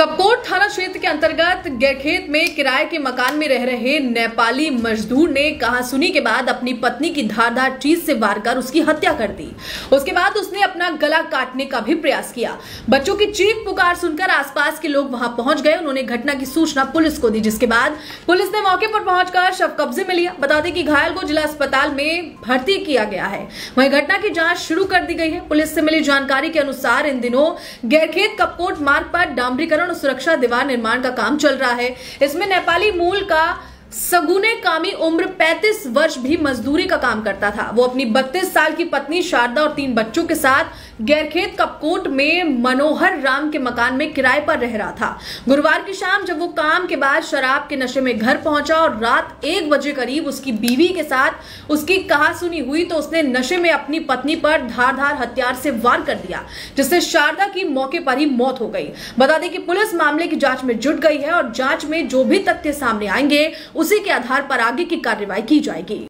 कपकोट थाना क्षेत्र के अंतर्गत गैरखेत में किराए के मकान में रह रहे नेपाली मजदूर ने कहासुनी के बाद अपनी पत्नी की धारदार चीज से वार कर उसकी हत्या कर दी। उसके बाद उसने अपना गला काटने का भी प्रयास किया। बच्चों की चीख पुकार सुनकर आसपास के लोग वहां पहुंच गए। उन्होंने घटना की सूचना पुलिस को दी, जिसके बाद पुलिस ने मौके पर पहुंचकर शव कब्जे में लिया। बता दें कि घायल को जिला अस्पताल में भर्ती किया गया है। वहीं घटना की जांच शुरू कर दी गई है। पुलिस से मिली जानकारी के अनुसार इन दिनों गैरखेत कपकोट मार्ग पर डामरीकरण और सुरक्षा दीवार निर्माण का काम चल रहा है। इसमें नेपाली मूल का सगुने कामी उम्र 35 वर्ष भी मजदूरी का काम करता था। वो अपनी 32 साल की पत्नी शारदा और 3 बच्चों के साथ गैरखेत कपकोट में मनोहर राम के मकान में किराए पर रह रहा था। गुरुवार की शाम जब वो काम के बाद शराब के नशे में घर पहुंचा और रात 1 बजे करीब उसकी बीवी के साथ उसकी कहासुनी हुई तो उसने नशे में अपनी पत्नी पर धारदार हथियार से वार कर दिया, जिससे शारदा की मौके पर ही मौत हो गई। बता दें कि पुलिस मामले की जांच में जुट गई है और जांच में जो भी तथ्य सामने आएंगे उसी के आधार पर आगे की कार्रवाई की जाएगी।